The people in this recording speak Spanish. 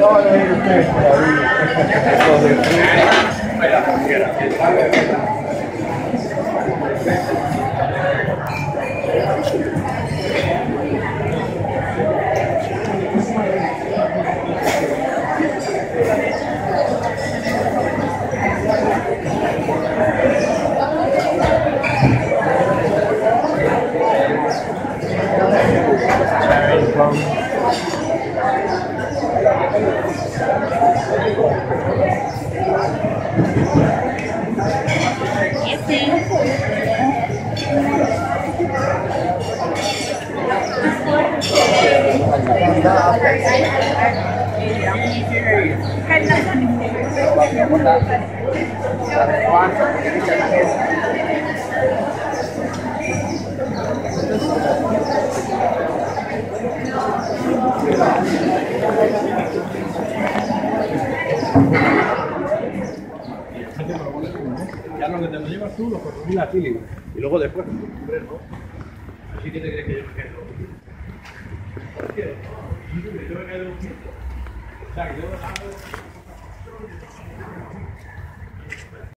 van a ir ustedes por Ya lo que te lo llevas tú, lo consumí a ti. Y luego después, hombre, ¿no? Así que te crees que yo me quedo. ¿Por qué? Yo me quedo un tiempo. O sea, que yo